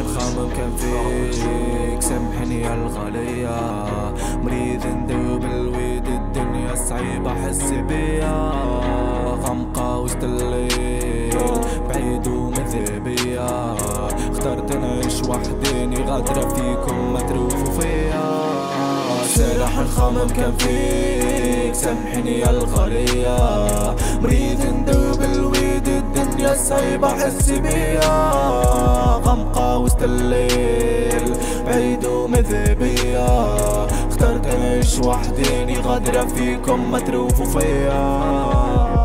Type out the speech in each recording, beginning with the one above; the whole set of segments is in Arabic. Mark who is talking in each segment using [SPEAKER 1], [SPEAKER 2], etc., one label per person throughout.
[SPEAKER 1] الخامم كان فيك، سامحني يا الغالية، مريض ندوب الويد، الدنيا صعيبة حس بيا، غمقة وسط الليل بعيد ومذهبية، اخترت نعيش وحديني غادرة فيكم ما تروفوا فيا. سارح الخامم كان فيك، سامحني يا الغالية، مريض ندوب الويد، الدنيا صعيبة حس بيا، غمقة وسط الليل بعيد ومذهبية، اخترت نعيش وحديني غادرة فيكم ما تروفوا فيا.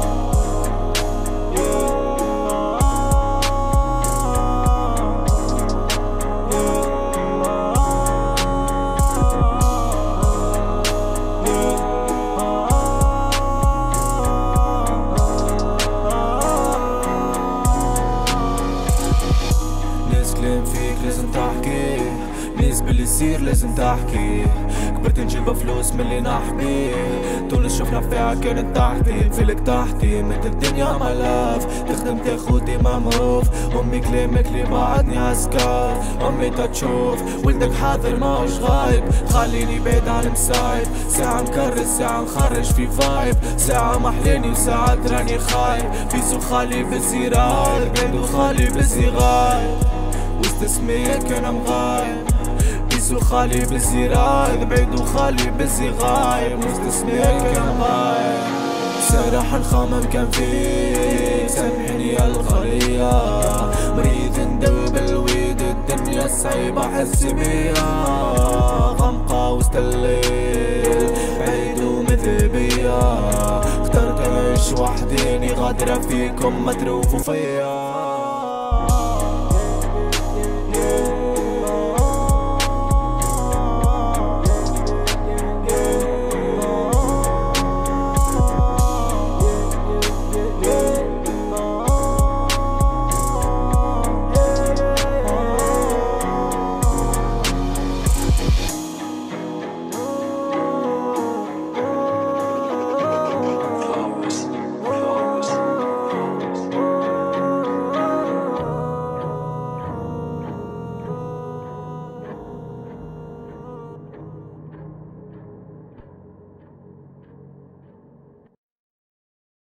[SPEAKER 1] كلام فيك لازم تحكي، ناس باللي يصير لازم تحكي، كبرت نجيب فلوس من اللي نحبي، تونس شفنا فيها كانت تحتي، فيلك تحتي مثل الدنيا ملاف، تخدم تاخد ديما معروف، امي كلامك اللي بعدني عسكر، امي تتشوف ولدك حاضر ماهوش غايب، خليني بعيد عن مصايب، ساعة نكرس ساعة نخرج في فايب، ساعة محلاني وساعات راني خايب، بيسو خالي بزي رايب، بعيد وخالي بزي غايب، وسط سميك انا مغايب، بيسو خالي بزي رايب، بعيد وخالي بزي غايب، وسط سميك انا مغايب. سارح الخامم كان فيك، سامحني يا الغالية، مريض ندوب الويد، الدنيا صعيبة حس بيا، غمقة وسط الليل بعيد ومذهبية، اخترت نعيش وحديني غادرة فيكم ما تروفوا فيا.